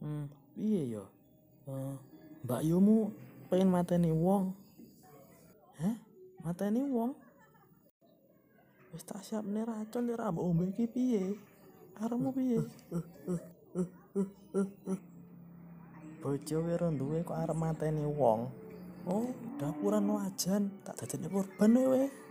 Piye ya? Mbak Yumu pengen mateni wong. Hah? Mateni wong? Wis tak siapne racun ora mbok ombe iki piye? Arepmu piye? Bojo karo duwe kok arep mateni wong. Oh, dapuran wajan tak dadekne korban kowe.